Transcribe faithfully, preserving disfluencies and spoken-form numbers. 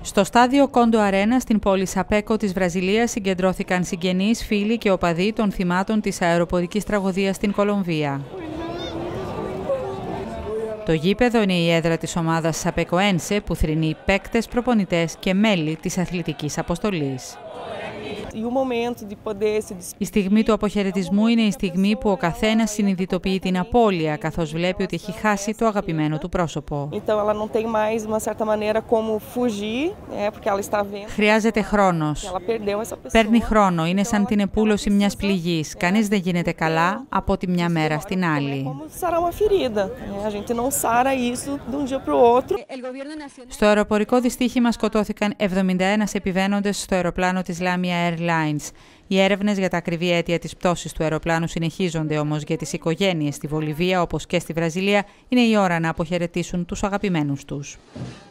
Στο στάδιο Κόντο Αρένα στην πόλη Σαπέκο της Βραζιλίας συγκεντρώθηκαν συγγενείς, φίλοι και οπαδοί των θυμάτων της αεροπορικής τραγωδίας στην Κολομβία. Το γήπεδο είναι η έδρα της ομάδας Σαπεκοένσε που θρηνεί παίκτες, προπονητές και μέλη της αθλητικής αποστολής. Η στιγμή του αποχαιρετισμού είναι η στιγμή που ο καθένας συνειδητοποιεί την απώλεια, καθώς βλέπει ότι έχει χάσει το αγαπημένο του πρόσωπο. Χρειάζεται χρόνος. Παίρνει χρόνο, είναι σαν την επούλωση μιας πληγής. Κανείς δεν γίνεται καλά από τη μια μέρα στην άλλη. Στο αεροπορικό δυστύχημα σκοτώθηκαν εβδομήντα ένα επιβαίνοντες στο αεροπλάνο της Lamia Airlines. Οι έρευνες για τα ακριβή αίτια της πτώσης του αεροπλάνου συνεχίζονται, όμως για τις οικογένειες στη Βολιβία όπως και στη Βραζιλία είναι η ώρα να αποχαιρετήσουν τους αγαπημένους τους.